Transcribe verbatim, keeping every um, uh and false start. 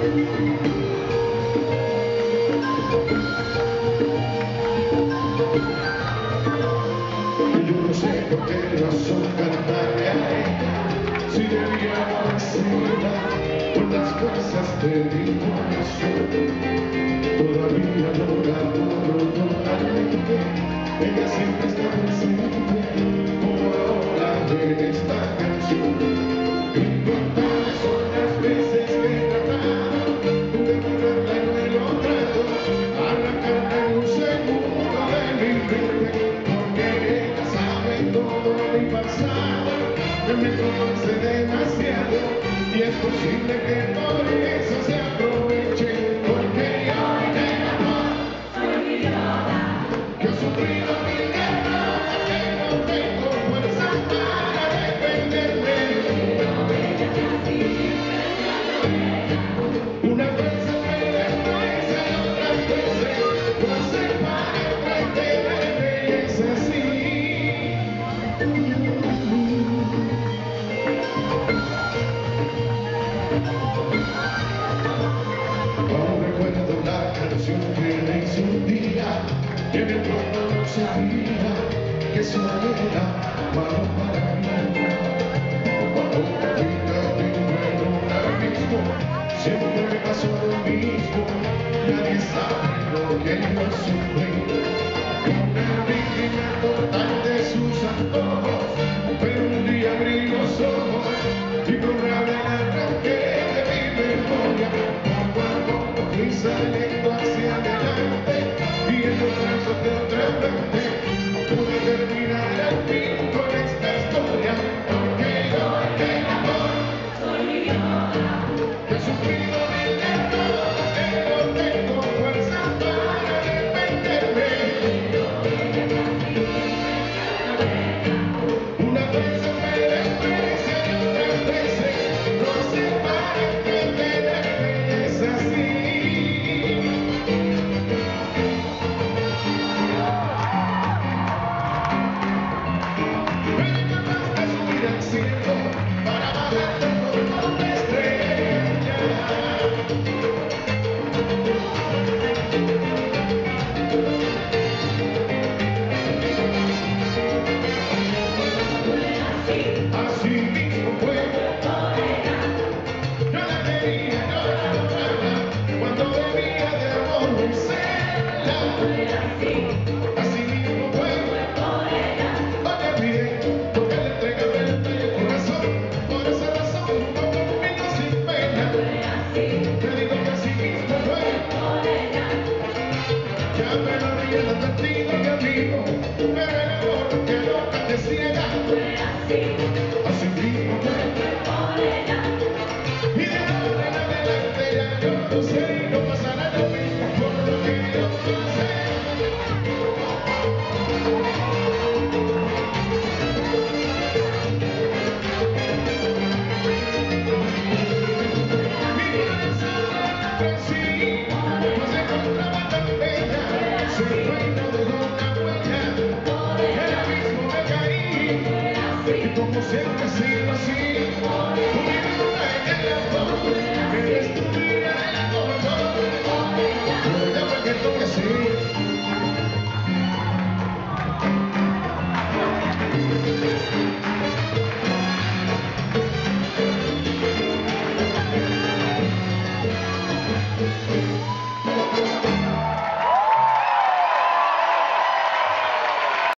Yo no sé por qué razón cantarle a ella, si debía decirla por las cosas de mi corazón. Todavía no la puedo totalmente, ella siempre está presente, como ahora en esta canción. Incontables son las veces que he tratado de borrarla y no he logrado arrancarla en un segundo de mi mente, porque ella sabe todo mi pasado, que me conoce demasiado, y es posible que por eso se aproveche, porque yo de amor soy idiota, que he sufrido mil derrotas, que no tengo fuerzas para defenderme. Una vez me desprecia y otras veces lo hace para entretenerme, y es así. Aún recuerdo la canción que le hice un día, y en el fondo no sabía que eso era malo para mí. Cuando me fui cayendo en un abismo, siempre me pasó lo mismo, nadie sabe lo que yo sufrí. Una víctima total de sus antojos, pero un día abrí los ojos y con rabia la arranqué de mi memoria. Poco a poco fui saliendo hacia adelante y en los brazos de otra mente pude terminar al fin con esta historia, porque yo del amor soy idiota, que he sufrido mil derrotas, que no tengo fuerza para defenderme. Una vez me desprecia y otras veces lo hace para entretenerme, y es así. Es capaz de subir al cielo para bajar como una estrella. Así mismo fue, yo la quería, yo la adoraba, cuando debía de aborrecerla. Así mismo fue, no te olvidé, porque le entregaba el bello corazón, por esa razón no conmigo sin pena. Te digo que así mismo fue, ya me lo habían advertido mi amigo, pero el amor que loca te ciega. Así mismo fue, y de ahora en adelante ya yo no sé, no pasará lo mismo por lo que yo pasé. Mi corazón no crecí, pues se encontraba tan bella, se fue y no dejó una huella, el abismo me caí, y como siempre ha sido así.